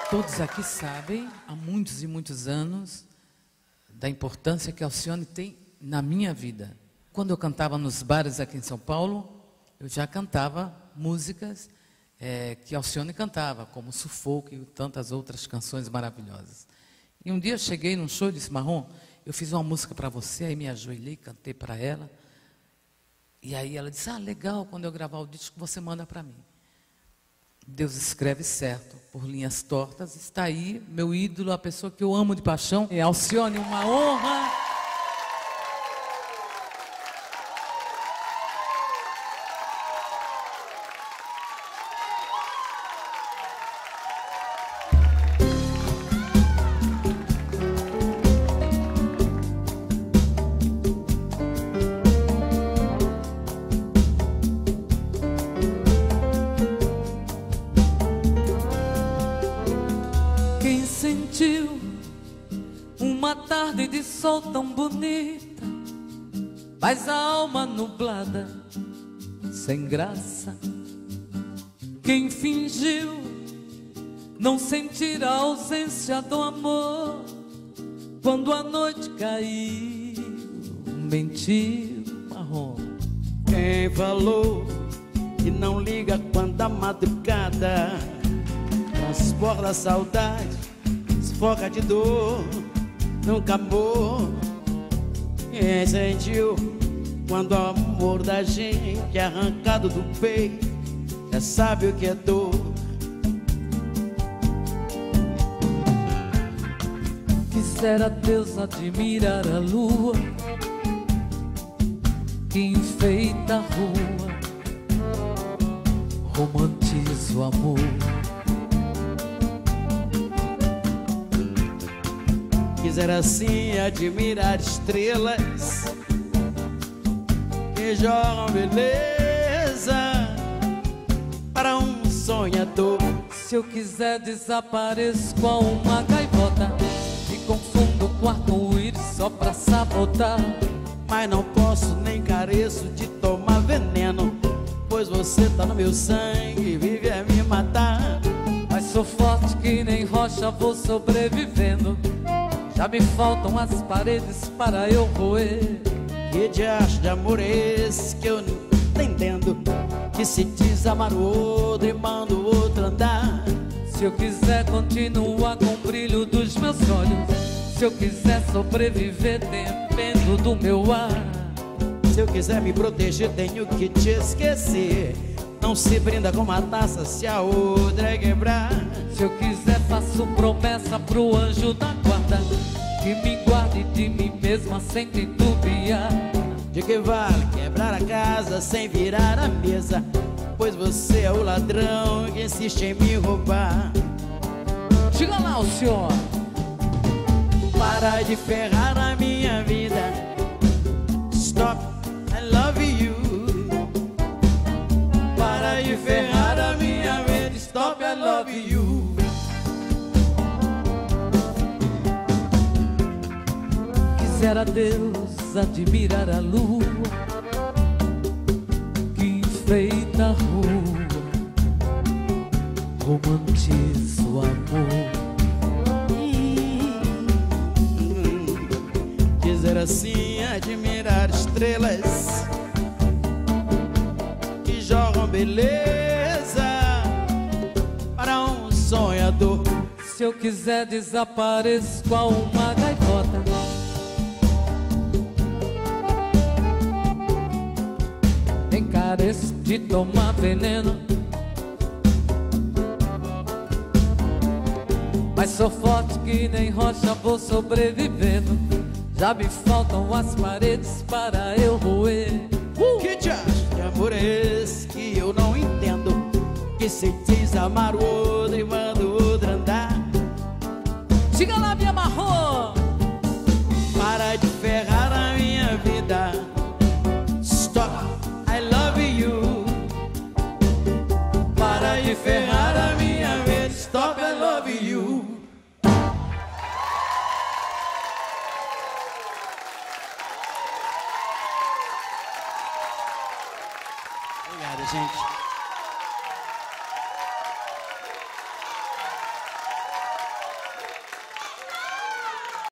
Todos aqui sabem, há muitos e muitos anos, da importância que a Alcione tem na minha vida. Quando eu cantava nos bares aqui em São Paulo, eu já cantava músicas que a Alcione cantava, como Sufoco e tantas outras canções maravilhosas. E um dia eu cheguei num show e disse: Marrom, eu fiz uma música para você, aí me ajoelhei, cantei para ela. E aí ela disse: ah, legal, quando eu gravar o disco você manda para mim. Deus escreve certo, por linhas tortas. Está aí, meu ídolo, a pessoa que eu amo de paixão. É Alcione, uma honra. Uma tarde de sol tão bonita, mas a alma nublada, sem graça. Quem fingiu não sentir a ausência do amor, quando a noite caiu, mentiu, Marrom. Quem falou que não liga quando a madrugada transporta a saudade, sufoca de dor, nunca amou. Quem sentiu quando o amor da gente é arrancado do peito, já sabe o que é dor. Quisera Deus admirar a lua que enfeita a rua, romantiza o amor. Quisera assim admirar estrelas que jogam beleza para um sonhador. Se eu quiser desapareço com uma gaivota e confundo o arco-íris só pra sabotar. Mas não posso nem careço de tomar veneno, pois você tá no meu sangue e vive a me matar. Mas sou forte que nem rocha, vou sobrevivendo. Já me faltam as paredes para eu roer. Que diacho de amor é esse que eu não entendo, que se diz amar o outro e manda o outro andar? Se eu quiser continuar com o brilho dos meus olhos, se eu quiser sobreviver dependo do meu ar. Se eu quiser me proteger tenho que te esquecer. Não se brinda com uma taça se a outra é quebrar. Se eu quiser faço promessa pro anjo da guarda, que me guarde de mim mesma sem titubear. De que vale quebrar a casa sem virar a mesa, pois você é o ladrão que insiste em me roubar. Diga lá, o senhor. Para de ferrar a minha vida. Stop, I love you. Para de ferrar a minha vida. Stop, I love you. Quisera Deus admirar a lua que enfeita a rua, romantiza o amor. Quisera assim admirar estrelas que jogam beleza para um sonhador. Se eu quiser desapareço com uma gaivota, nem careço de tomar veneno. Mas sou forte que nem rocha, vou sobrevivendo. Já me faltam as paredes para eu roer. Que diacho de amor é esse que eu não entendo, que se diz amar o outro e manda o outro andar? Diga lá, minha Marrom. Para de ferrar a minha vida. Stop, I love you. Para de ferrar a minha